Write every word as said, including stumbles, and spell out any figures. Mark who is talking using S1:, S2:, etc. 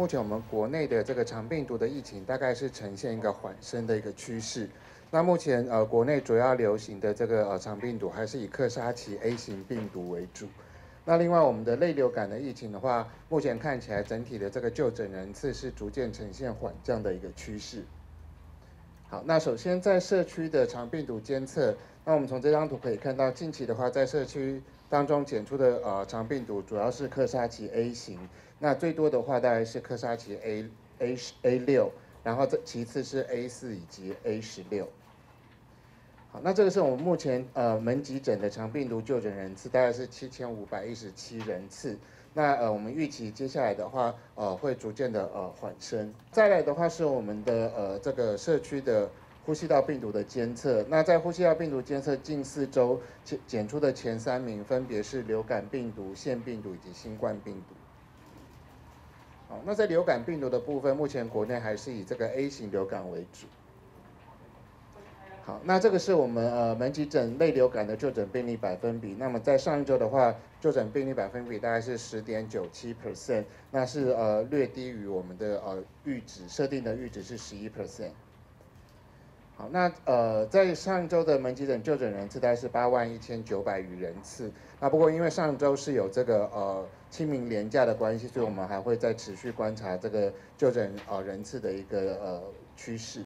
S1: 目前我们国内的这个肠病毒的疫情大概是呈现一个缓升的一个趋势。那目前呃国内主要流行的这个呃肠病毒还是以克沙奇 A 型病毒为主。那另外我们的类流感的疫情的话，目前看起来整体的这个就诊人次是逐渐呈现缓降的一个趋势。好，那首先在社区的肠病毒监测，那我们从这张图可以看到，近期的话在社区当中检出的呃肠病毒主要是克沙奇 A 型，那最多的话大概是克沙奇 A A A 六，然后这其次是 A 四以及 A 十六。好，那这个是我们目前呃门急诊的肠病毒就诊人次，大概是七千五百一十七人次。那呃我们预期接下来的话，呃会逐渐的呃缓升。再来的话是我们的呃这个社区的呼吸道病毒的监测。那在呼吸道病毒监测近四周检检出的前三名，分别是流感病毒、腺病毒以及新冠病毒。好，那在流感病毒的部分，目前国内还是以这个 A 型流感为主。好，那这个是我们呃门急诊类流感的就诊病例百分比。那么在上一周的话，就诊病例百分比大概是十点九七 percent， 那是呃略低于我们的呃阈值设定的阈值是十一 percent。好，那呃在上周的门急诊就诊人次大概是八万一千九百余人次。那不过因为上周是有这个呃清明连假的关系，所以我们还会再持续观察这个就诊呃人次的一个呃趋势。